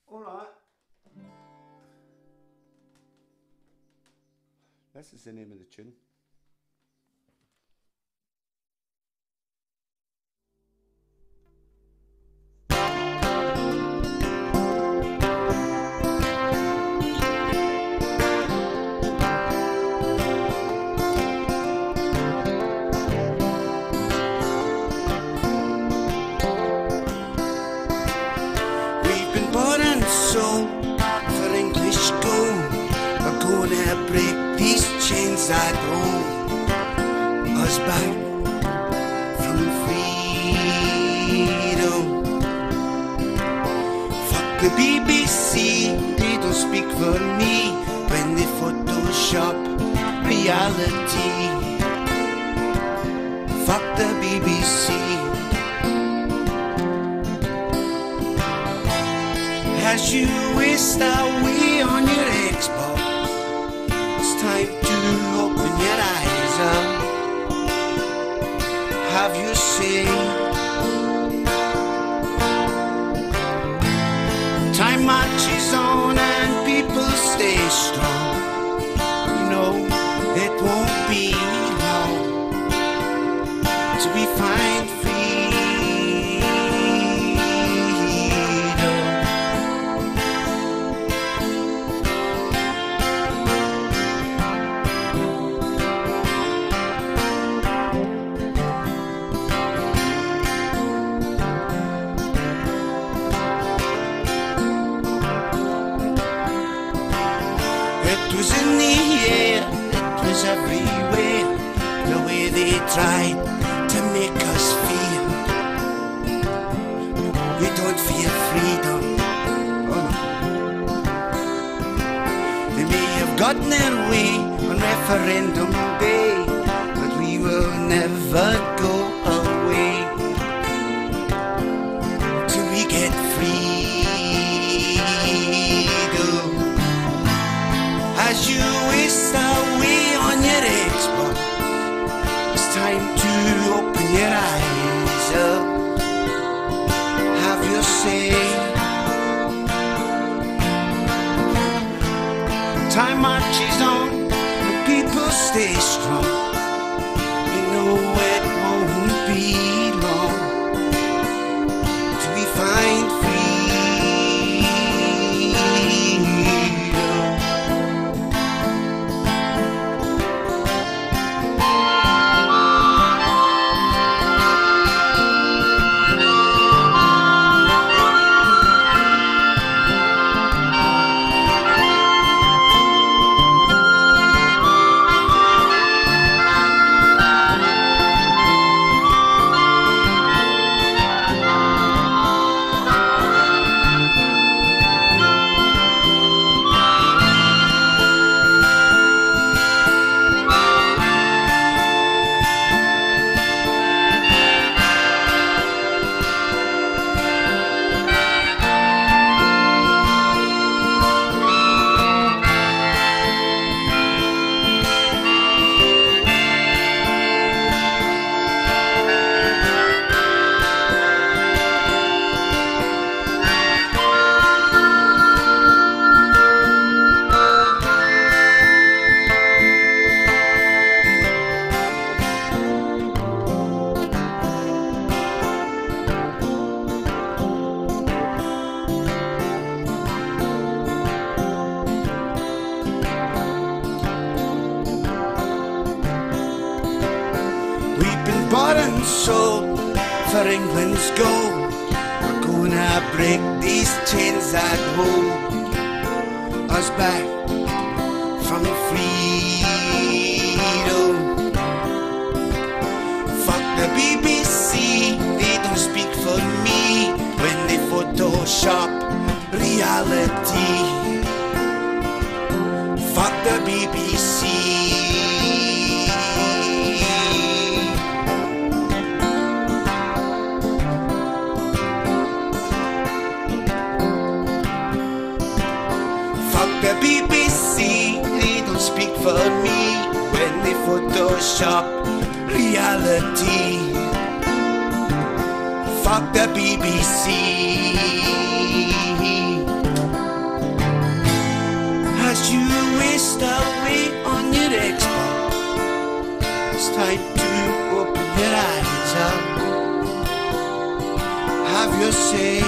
All right. This is the name of the tune. We've been bought and sold for English gold. We're gonna break these chains that hold us back from freedom. Fuck the BBC, they don't speak for me when they Photoshop reality. Fuck the BBC. As you waste away on your Xbox, it's time to open your eyes up. Have your say. Time marches on and people stay strong. You know it won't be long till we find freedom. It was in the air, it was everywhere, the way they tried to make us feel. We don't fear freedom. Oh. They may have gotten their way on referendum day, but we will never go away till we get freedom. As you waste away on your Xbox, it's time to open your eyes up. Have your say. Time marches on, the people stay strong. You know it won't be long till we find freedom. We've been bought and sold for England's gold. We're gonna break these chains that hold us back from freedom. Fuck the BBC, they don't speak for me when they Photoshop reality. Fuck the BBC. The BBC, they don't speak for me when they Photoshop reality. Fuck the BBC. time to open your eyes up. Have your say.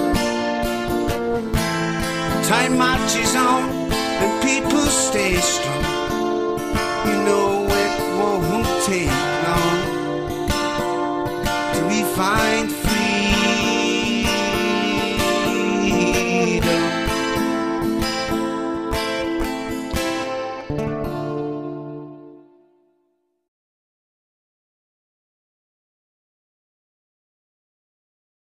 Time marches on and people stay strong.